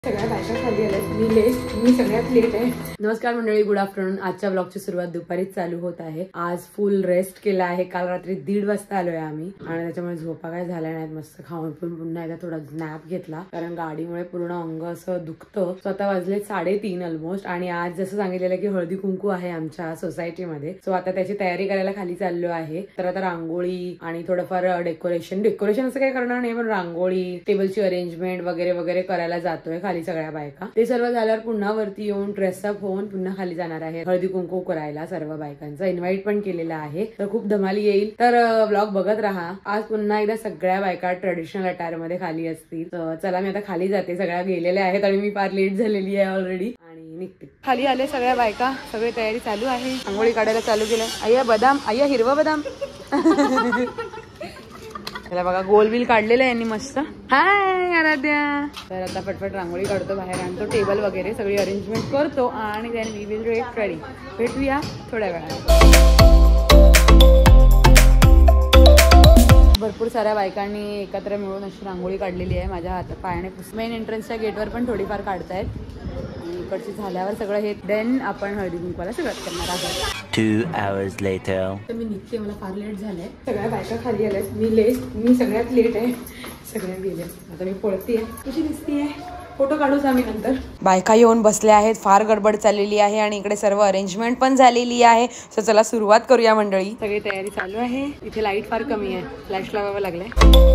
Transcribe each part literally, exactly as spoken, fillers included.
सगळ्या बायका खाली आल्यात, मी लेट मी सगळ्यात लेट आहे. नमस्कार मंडळी, गुड आफ्टरनून. आजच्या ब्लॉगची सुरुवात दुपारीच चालू होत आहे. आज फुल रेस्ट केला आहे. काल रात्री दीड वाजता आलोय आम्ही आणि त्याच्यामुळे झोपा काय झाल्या नाहीत. मस्त खाऊन पिऊन पुन्हा एकदा थोडा नॅप घेतला कारण गाडीमुळे पूर्ण अंग असं दुखतं. स्वतः वाजले साडेतीन ऑलमोस्ट आणि आज जसं सांगितलेलं की हळदी कुंकू आहे आमच्या सोसायटीमध्ये. सो आता त्याची तयारी करायला खाली चाललो आहे. तर आता रांगोळी आणि थोडंफार डेकोरेशन डेकोरेशन असं काही करणार नाही, पण रांगोळी, टेबलची अरेंजमेंट वगैरे वगैरे करायला जातोय खाली सगळ्या बायका. ते सर्व झाल्यावर पुन्हा वरती येऊन ड्रेसअप होऊन पुन्हा खाली जाणार आहे हळदी कुंकू करायला. सर्व बायकांचा इन्व्हाइट पण केलेला आहे, तर खूप धमाली येईल. तर व्लॉग बघत राहा. आज पुन्हा एकदा सगळ्या बायका ट्रेडिशनल अटायर मध्ये खाली असतील. चला मी आता खाली जाते. सगळ्या गेलेल्या आहेत आणि मी फार लेट झालेली आहे ऑलरेडी आणि निघते. खाली आले सगळ्या बायका, सगळी तयारी चालू आहे. रांगोळी काढायला चालू केलं. अय्या बदाम, अय्या हिरवा बदाम. त्याला बघा गोलबिल काढलेलं आहे यांनी मस्त. हाय आराध्या. तर आता पटपट रांगोळी काढतो, बाहेर आणतो, टेबल वगैरे सगळी अरेंजमेंट करतो आणि then we will get ready. भेटूया थोड्या वेळात. भरपूर साऱ्या बायकांनी एकत्र मिळून अशी रांगोळी काढलेली आहे. माझ्या हात पायाने मेन एंट्रन्सच्या गेटवर पण थोडीफार काढतायत. इकडची झाल्यावर सगळं हे देन आपण हळदी कुंकवाला सुरुवात करणार आहोत. Two hours later. तर मी निघते, मला फार लेट झालंय. सगळ्या बायका खाली आल्यात, मी लेट मी सगळ्यात लेट आहे. सगळ्या गेल्या. आता मी पळतीये. कशी दिसतीये? फोटो काढूच आम्ही नंतर. बायका येऊन बसल्या आहेत. फार गडबड चाललेली आहे आणि इकडे सर्व अरेंजमेंट पण झालेली आहे. सो चला सुरुवात करूया मंडळी. सगळी तयारी चालू आहे. इथे लाईट फार कमी आहे, फ्लॅश लावावं लागलंय.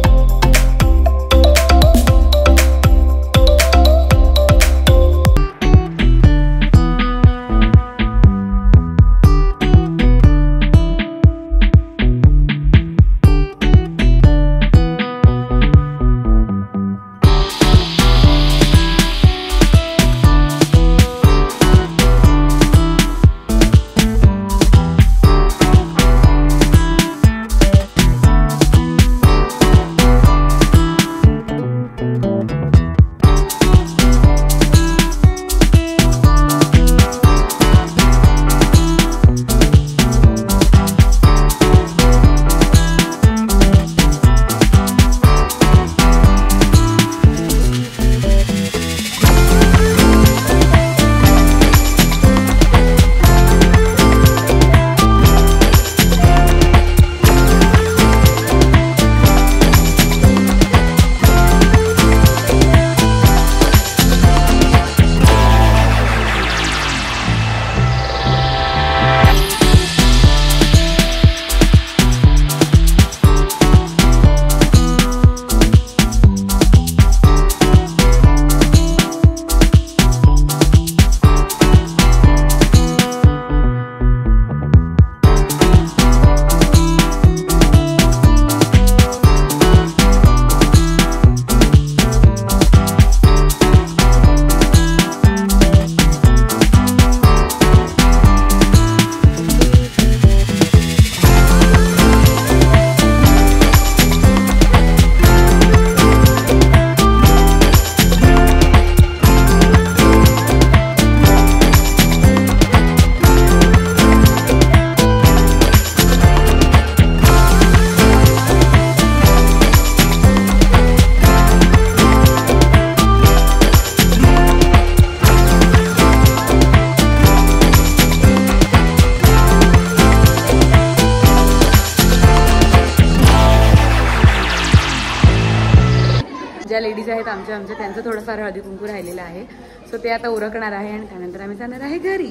ज्या लेडीज आहेत आमच्या आमच्या त्यांचं थोडंफार हळदी कुंकू राहिलेलं आहे. सो ते आता उरकणार आहे आणि त्यानंतर आम्ही जाणार आहे घरी.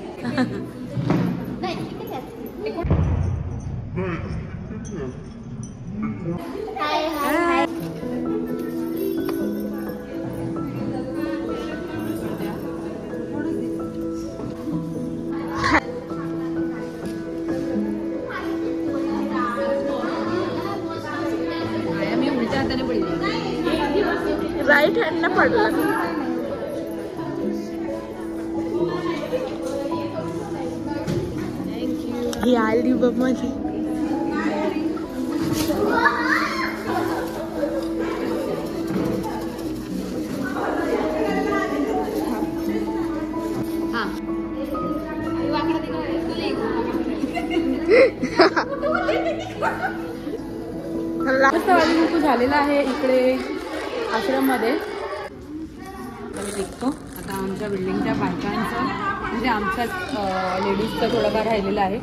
मी उलट्या हाताने पडली, राईट हँडला पडला. ही आली बघ माझी. हा मस्त हळदी कुंकू झालेला आहे इकडे आश्रम मध्ये. निघतो. आता आमच्या बिल्डिंगच्या बायकांचं म्हणजे आमच्याच लेडीजचं थोडंफार राहिलेलं आहे.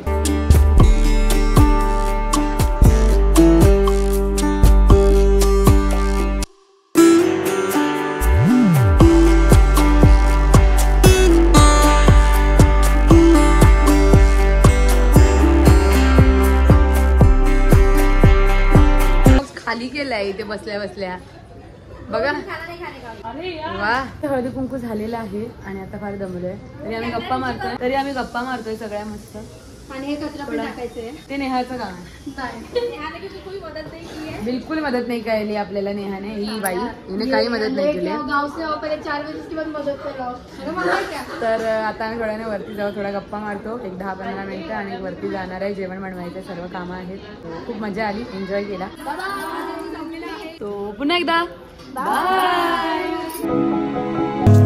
खाली केलाय इथे बसल्या बसल्या बघा. वा, हळदी कुंकू झालेला आहे आणि आता फार दमलोय. तरी आम्ही गप्पा मारतोय तरी आम्ही गप्पा मारतोय सगळ्या मस्त. आणि हे कचरा पण टाकायचंय. ते नेहाचं काम आहे. बिलकुल मदत नाही केली आपल्याला नेहाने. ही बाई हिने काही मदत नाही केली. चार बजे मदत तर आता आम्ही थोड्याने वरती जाऊ, थोडा गप्पा मारतो एक दहा पंधरा मिनिटं आणि वरती जाणार आहे. जेवण बनवायचे सर्व कामं आहेत. खूप मजा आली, एन्जॉय केला. तो पुन्हा एकदा बाय.